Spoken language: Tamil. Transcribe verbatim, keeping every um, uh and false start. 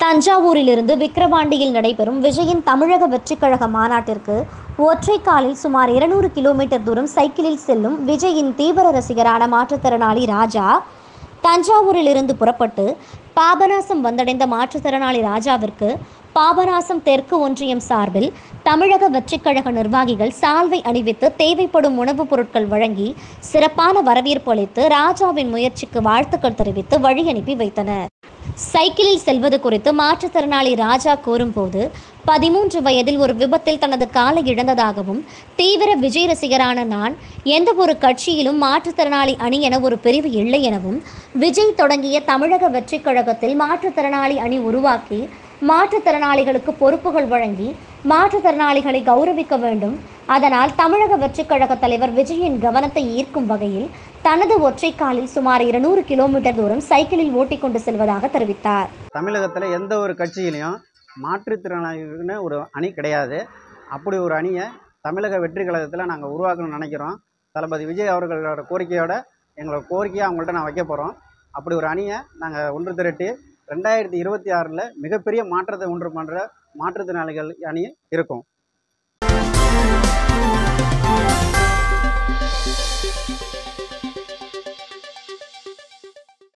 தஞ்சாவூரிலிருந்து விக்கிரவாண்டியில் நடைபெறும் விஜயின் தமிழக வெற்றிக் கழக மாநாட்டிற்கு ஒற்றை காலில் சுமார் இருநூறு கிலோமீட்டர் தூரம் சைக்கிளில் செல்லும் விஜயின் தீவிர ரசிகரான மாற்றுத்திறனாளி ராஜா தஞ்சாவூரிலிருந்து புறப்பட்டு பாபநாசம் வந்தடைந்த மாற்றுத்திறனாளி ராஜாவிற்கு பாபநாசம் தெற்கு ஒன்றியம் சார்பில் தமிழக வெற்றிக் கழக நிர்வாகிகள் சால்வை அணிவித்து தேவைப்படும் உணவுப் பொருட்கள் வழங்கி சிறப்பான வரவேற்பு அளித்து ராஜாவின் முயற்சிக்கு வாழ்த்துக்கள் தெரிவித்து வழி அனுப்பி வைத்தனர். சைக்கிளில் செல்வது குறித்து மாற்றுத்திறனாளி ராஜா கூறும்போது, பதிமூன்று வயதில் ஒரு விபத்தில் தனது காலை இழந்ததாகவும், தீவிர விஜய் ரசிகரான நான் எந்த ஒரு கட்சியிலும் மாற்றுத்திறனாளி அணி என ஒரு பிரிவு இல்லை எனவும், விஜய் தொடங்கிய தமிழக வெற்றிக் கழகத்தில் மாற்றுத்திறனாளி அணி உருவாக்கி மாற்றுத்திறனாளிகளுக்கு பொறுப்புகள் வழங்கி மாற்றுத்திறனாளிகளை கௌரவிக்க வேண்டும். அதனால் தமிழக வெற்றிக் கழக தலைவர் விஜயின் கவனத்தை ஈர்க்கும் வகையில் தனது ஒற்றை காலில் சுமார் இருநூறு கிலோமீட்டர் தூரம் சைக்கிளில் ஓட்டிக்கொண்டு செல்வதாக தெரிவித்தார். தமிழகத்தில் எந்த ஒரு கட்சியிலையும் மாற்றுத்திறனாளிகள்னு ஒரு அணி கிடையாது. அப்படி ஒரு அணியை தமிழக வெற்றி கழகத்தில் நாங்கள் உருவாக்கணும்னு நினைக்கிறோம். தளபதி விஜய் அவர்களோட கோரிக்கையோட எங்களோட கோரிக்கையை அவங்கள்ட்ட நான் வைக்க போகிறோம். அப்படி ஒரு அணியை நாங்கள் ஒன்று திரட்டி ரெண்டாயிரத்தி இருபத்தி ஆறில் மிகப்பெரிய மாற்றத்தை ஒன்று பண்ணுற மாற்றுத்திறனாளிகள் அணி இருக்கும்.